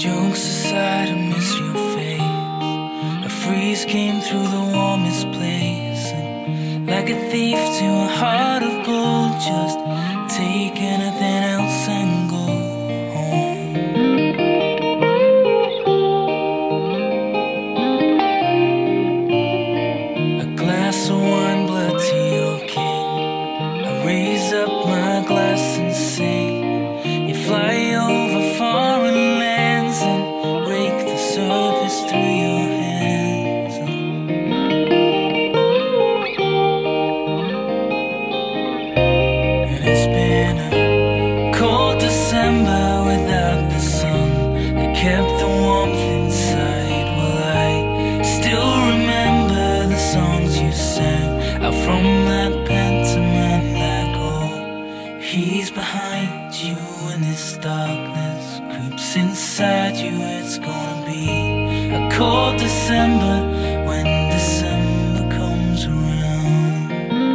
Jokes aside, I miss your face. A freeze came through the warmest place, and like a thief to a heart of gold, just take anything else and go home. A glass of wine, blood to your king. I raise up my glass and sing. You fly over foreign lands and rake the surface through your hands. And it's been a cold December without the sun that kept the warmth inside. Well, I still remember the songs you sang out from that pantomime. Like, oh, he's behind you and this darkness creeps inside you. It's gonna be a cold December when December comes around.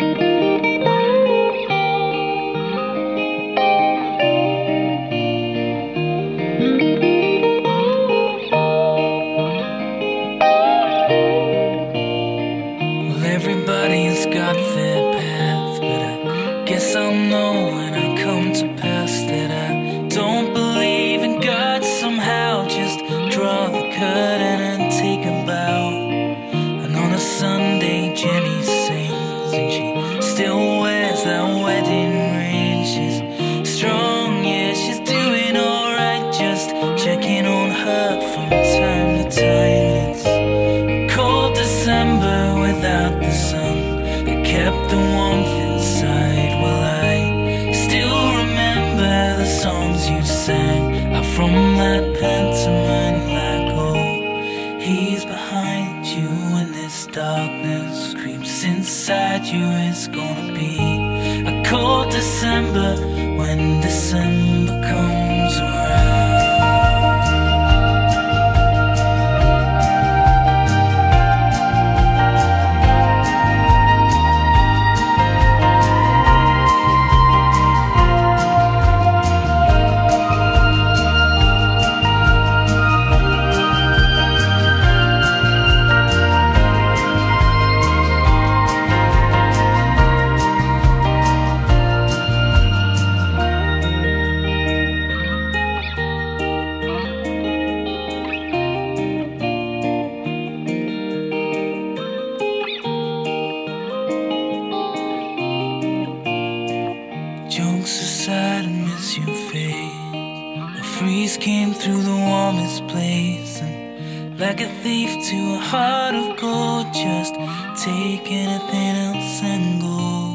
Well, everybody's got their path, but I guess I'll know when I come to pass that I don't believe in God somehow. Just draw the curtain and take a bow. And on a Sunday Jenny sings, and she still wears that wedding ring. She's strong, yeah, she's doing alright. Just checking on her from time to time. It's a cold December without the sun that kept the warmth inside. Well, I still remember the songs you sang out from that pantomime. Like, oh, he's behind you and this darkness creeps inside you. It's gonna be a cold December when December comes around. Jokes aside, I miss your face. A freeze came through the warmest place, and like a thief to a heart of gold, just take anything else and go.